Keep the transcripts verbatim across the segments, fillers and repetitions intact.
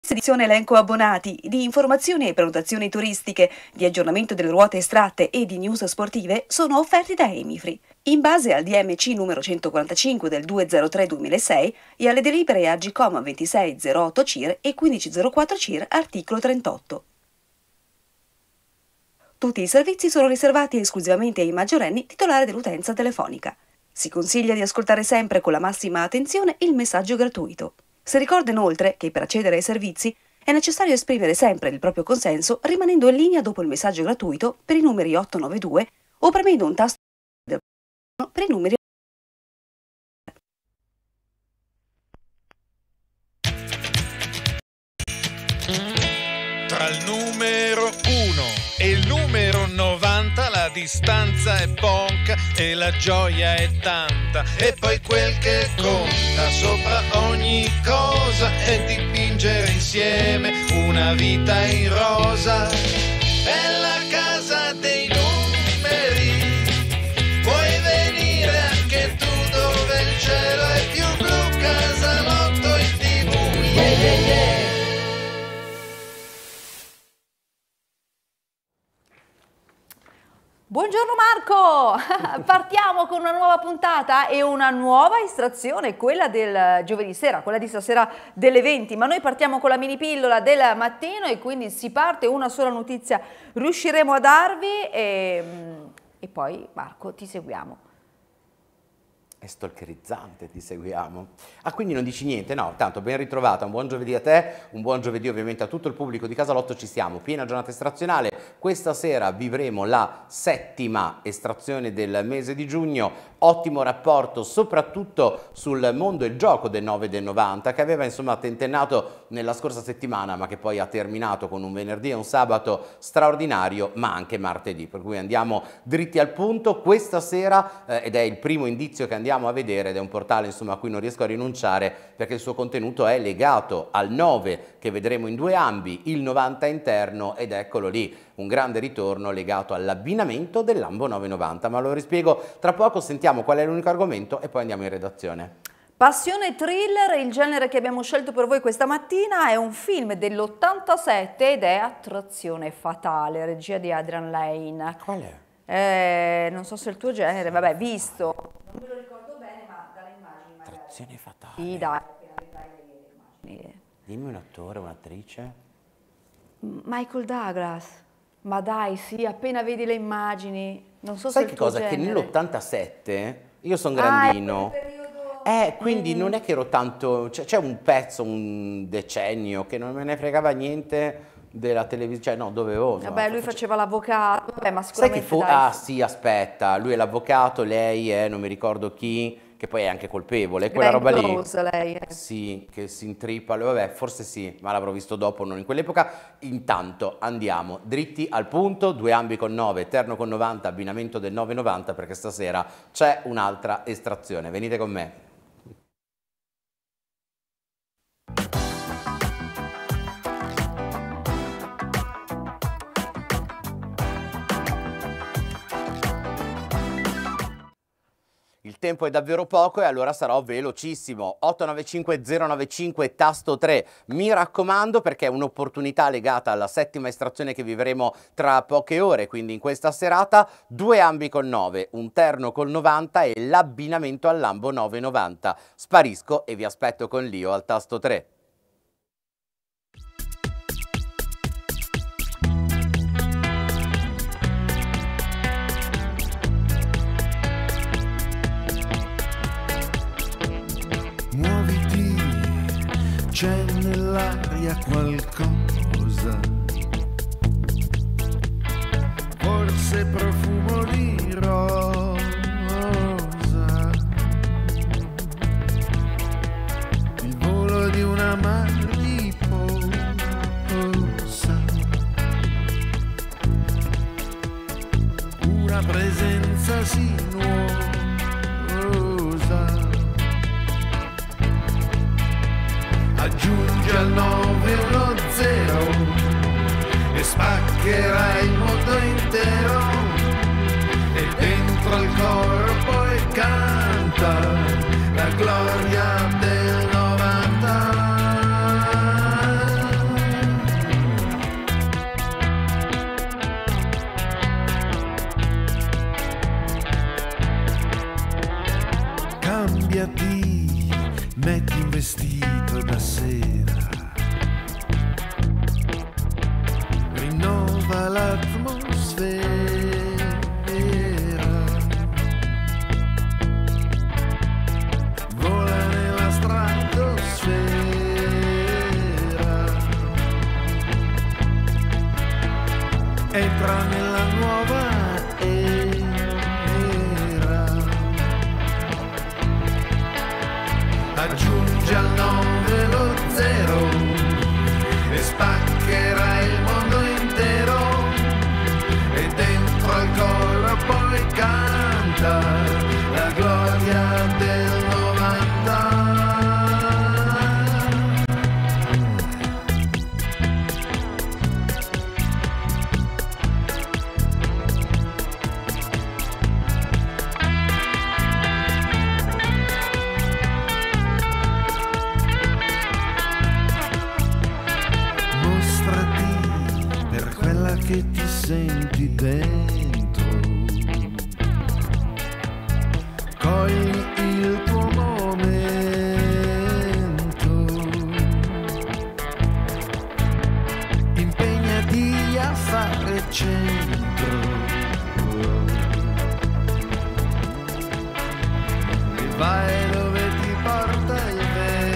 Edizione elenco abbonati, di informazioni e prenotazioni turistiche, di aggiornamento delle ruote estratte e di news sportive sono offerti da Emifree. In base al D M C numero centoquarantacinque del duecentotre duemilasei e alle delibere Agcom ventisei zero otto C I R e quindici zero quattro C I R articolo trentotto. Tutti i servizi sono riservati esclusivamente ai maggiorenni titolari dell'utenza telefonica. Si consiglia di ascoltare sempre con la massima attenzione il messaggio gratuito. Si ricorda inoltre che per accedere ai servizi è necessario esprimere sempre il proprio consenso rimanendo in linea dopo il messaggio gratuito per i numeri otto nove due o premendo un tasto per i numeri. Tra il numero uno e il numero novanta la distanza è poca e la gioia è tanta. E poi quel che conta sopra ogni cosa è dipingere insieme una vita in rosa. È la casa dei numeri, puoi venire anche tu dove il cielo è più blu, Casalotto in tivù. Yeah, yeah, yeah. Buongiorno Marco, partiamo con una nuova puntata e una nuova estrazione, quella del giovedì sera, quella di stasera delle venti, ma noi partiamo con la mini pillola del mattino e quindi si parte, una sola notizia riusciremo a darvi e, e poi Marco ti seguiamo. È stalkerizzante, ti seguiamo. Ah, quindi non dici niente? No, tanto ben ritrovata, un buon giovedì a te, un buon giovedì ovviamente a tutto il pubblico di Casalotto, ci siamo, piena giornata estrazionale. Questa sera vivremo la settima estrazione del mese di giugno, ottimo rapporto soprattutto sul mondo e il gioco del nove del novanta che aveva insomma tentennato nella scorsa settimana ma che poi ha terminato con un venerdì e un sabato straordinario ma anche martedì, per cui andiamo dritti al punto questa sera eh, ed è il primo indizio che andiamo a vedere ed è un portale insomma a cui non riesco a rinunciare perché il suo contenuto è legato al nove che vedremo in due ambi, il novanta interno ed eccolo lì, un grande ritorno legato all'abbinamento del Lambo nove novanta, ma lo rispiego tra poco, sentiamo qual è l'unico argomento e poi andiamo in redazione. Passione thriller, il genere che abbiamo scelto per voi questa mattina è un film dell'ottantasette ed è Attrazione fatale, regia di Adrian Lane. Qual è? Eh, non so se è il tuo genere, vabbè, visto. Non me lo ricordo bene, ma dalle immagini magari. Attrazione fatale. Sì, dai, dai, dai. Dimmi un attore, un'attrice. Michael Douglas. Ma dai, sì, appena vedi le immagini, non so Sai se che il tuo cosa? genere. Che nell'ottantasette io sono grandino. Ah, Eh, quindi mm. non è che ero tanto, c'è un pezzo, un decennio che non me ne fregava niente della televisione, cioè no, dovevo. Vabbè, no, lui face... faceva l'avvocato, vabbè, ma Sai sicuramente che fu... dai. Ah sì, aspetta, lui è l'avvocato, lei è, non mi ricordo chi, che poi è anche colpevole, quella Glenn roba lì. Close, lei. Eh. Sì, che si intrippa, vabbè, forse sì, ma l'avrò visto dopo, non in quell'epoca. Intanto andiamo dritti al punto, due ambi con nove, terno con novanta, abbinamento del nove novanta, perché stasera c'è un'altra estrazione, venite con me. Il tempo è davvero poco e allora sarò velocissimo. otto nove cinque zero nove cinque tasto tre. Mi raccomando perché è un'opportunità legata alla settima estrazione che vivremo tra poche ore, quindi in questa serata due ambi con nove, un terno col novanta e l'abbinamento al Lambo nove novanta. Sparisco e vi aspetto con l'io al tasto tre. Muoviti, c'è nell'aria qualcosa, forse profumo di rosa, il volo di una mariposa, una presenza sinuosa. Aggiungi al nove uno zero e spaccherai il mondo intero e dentro al corpo e canta la gloria del novanta. entra nella nuova era. Aggiunge al nove lo zero e spaccherà il mondo intero, e dentro al coro poi canta la gloria del novanta. Che ti senti dentro, cogli il tuo momento, impegnati a fare centro e vai dove ti porta il vento.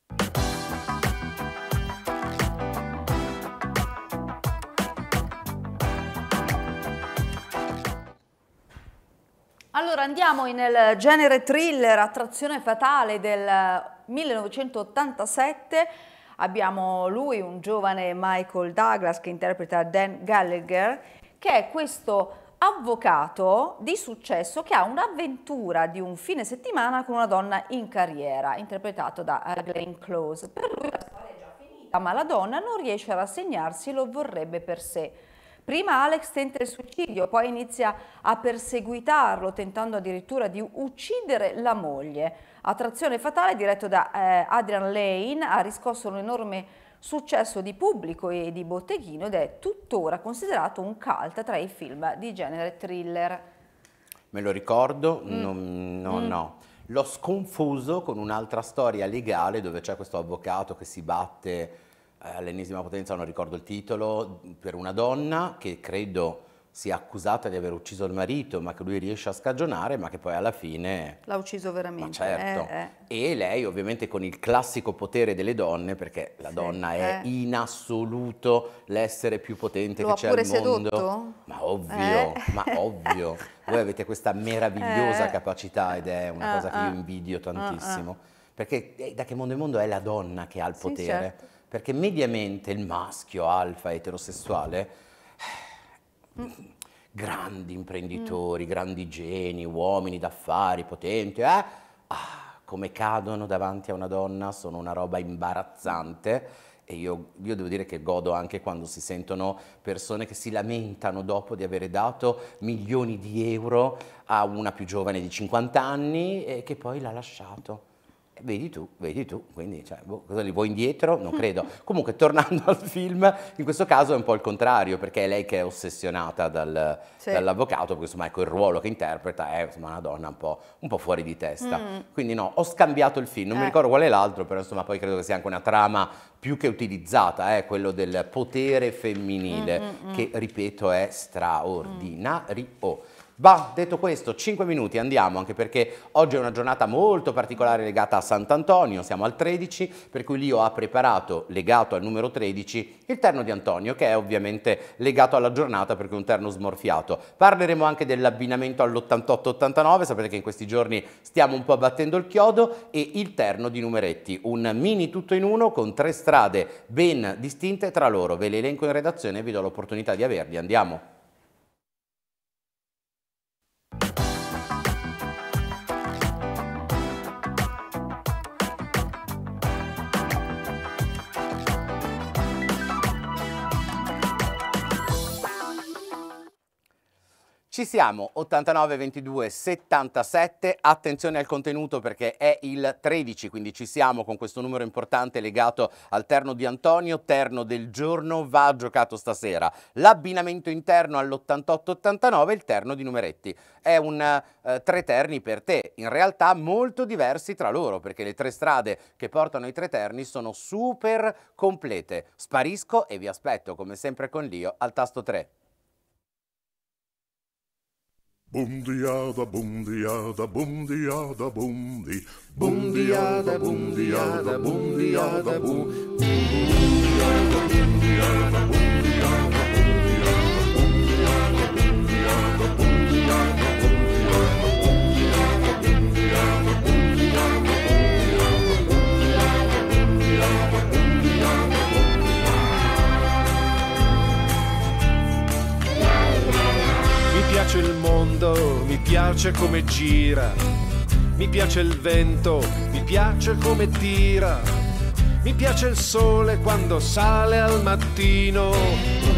Allora andiamo nel genere thriller, attrazione fatale del millenovecentottantasette. Abbiamo lui, un giovane Michael Douglas che interpreta Dan Gallagher, che è questo avvocato di successo che ha un'avventura di un fine settimana con una donna in carriera, interpretato da Glenn Close. Per lui la storia è già finita, ma la donna non riesce a rassegnarsi e lo vorrebbe per sé. Prima Alex tenta il suicidio, poi inizia a perseguitarlo, tentando addirittura di uccidere la moglie. Attrazione fatale, diretto da eh, Adrian Lane, ha riscosso un enorme successo di pubblico e di botteghino ed è tuttora considerato un cult tra i film di genere thriller. Me lo ricordo? Mm. No, no, Mm. no. L'ho sconfuso con un'altra storia legale dove c'è questo avvocato che si batte all'ennesima potenza, non ricordo il titolo, per una donna che credo sia accusata di aver ucciso il marito, ma che lui riesce a scagionare, ma che poi alla fine l'ha ucciso veramente. Ma certo. Eh, eh. E lei ovviamente con il classico potere delle donne, perché la Sì, donna è eh. in assoluto l'essere più potente Lo che ha c'è pure al mondo. sedotto? Ma ovvio, Eh. ma ovvio. Voi avete questa meravigliosa Eh. capacità ed è una Ah, cosa che ah. io invidio tantissimo. Ah, ah. Perché eh, da che mondo è mondo è la donna che ha il Sì, potere. certo. Perché mediamente il maschio alfa eterosessuale, Mm. grandi imprenditori, grandi geni, uomini d'affari, potenti, eh? ah, come cadono davanti a una donna, sono una roba imbarazzante. E io, io devo dire che godo anche quando si sentono persone che si lamentano dopo di avere dato milioni di euro a una più giovane di cinquanta anni e che poi l'ha lasciato. Vedi tu, vedi tu, quindi cioè, boh, cosa li vuoi indietro? Non credo. Comunque, tornando al film, in questo caso è un po' il contrario, perché è lei che è ossessionata dal, Sì. dall'avvocato, perché insomma ecco, il ruolo che interpreta è insomma, una donna un po', un po' fuori di testa. Mm. Quindi no, ho scambiato il film, non Eh. mi ricordo qual è l'altro, però insomma poi credo che sia anche una trama più che utilizzata, eh, quello del potere femminile, Mm, mm, mm. che ripeto è straordinario. Va, detto questo, cinque minuti, andiamo, anche perché oggi è una giornata molto particolare legata a Sant'Antonio, siamo al tredici, per cui lì ho preparato, legato al numero tredici, il terno di Antonio, che è ovviamente legato alla giornata perché è un terno smorfiato. Parleremo anche dell'abbinamento all'ottantotto ottantanove, sapete che in questi giorni stiamo un po' abbattendo il chiodo, e il terno di numeretti, un mini tutto in uno con tre strade ben distinte tra loro. Ve le elenco in redazione e vi do l'opportunità di averli, andiamo. Ci siamo, ottantanove ventidue settantasette, attenzione al contenuto perché è il tredici, quindi ci siamo con questo numero importante legato al terno di Antonio, terno del giorno, va giocato stasera. L'abbinamento interno all'ottantotto ottantanove, il terno di numeretti. È un eh, tre terni per te, in realtà molto diversi tra loro, perché le tre strade che portano i tre terni sono super complete. Sparisco e vi aspetto, come sempre con l'io, al tasto tre. Bundiada, bundiada, bundiada, bundi. Bundiada, bundiada, bundiada, bu. Bundiada, bundiada, bundiada, bundiada, bu. piace il mondo, mi piace come gira, mi piace il vento, mi piace come tira, mi piace il sole quando sale al mattino.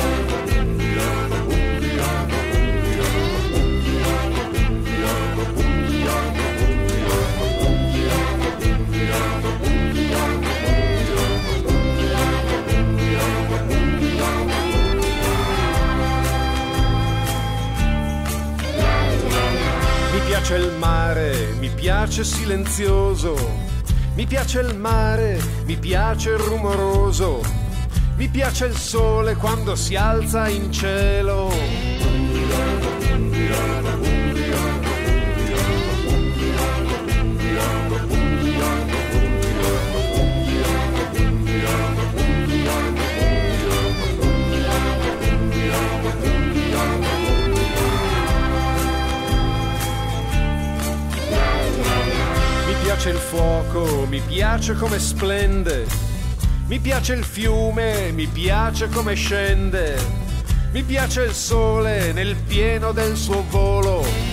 Mi piace il mare, mi piace silenzioso, mi piace il mare, mi piace il rumoroso, mi piace il sole quando si alza in cielo. Mi piace il fuoco, mi piace come splende, mi piace il fiume, mi piace come scende, mi piace il sole nel pieno del suo volo.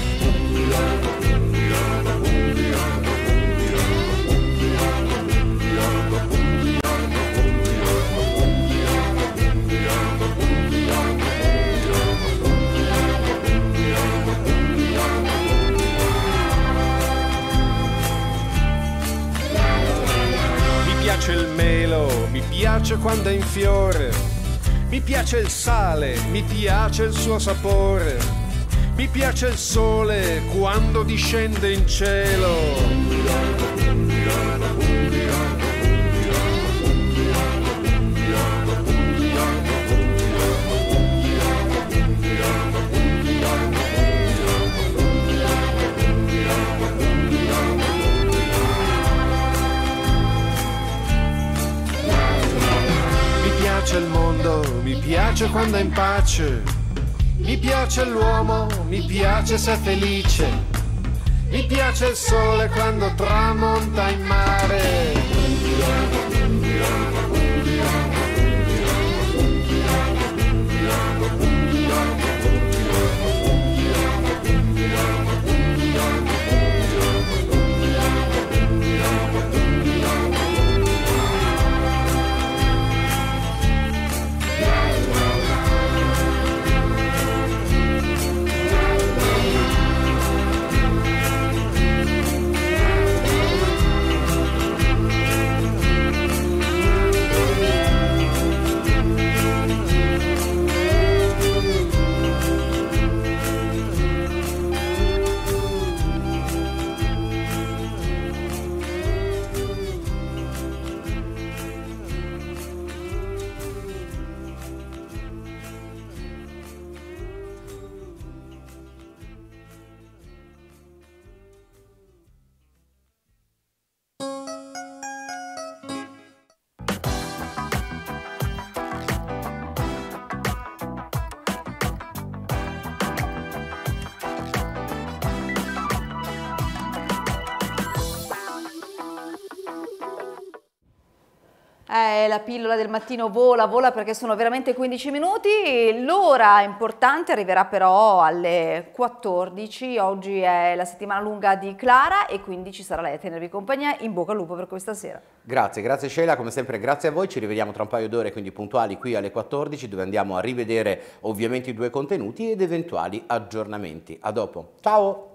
Mi piace il melo, mi piace quando è in fiore, mi piace il sale, mi piace il suo sapore, mi piace il sole quando discende in cielo. Mi piace il mondo, mi piace quando è in pace, mi piace l'uomo, mi piace se è felice, mi piace il sole quando tramonta in mare. Eh, la pillola del mattino vola, vola perché sono veramente quindici minuti, l'ora importante arriverà però alle quattordici, oggi è la settimana lunga di Clara e quindi ci sarà lei a tenervi compagnia, in bocca al lupo per questa sera. Grazie, grazie Sheila, come sempre grazie a voi, ci rivediamo tra un paio d'ore quindi puntuali qui alle quattordici dove andiamo a rivedere ovviamente i due contenuti ed eventuali aggiornamenti. A dopo, ciao!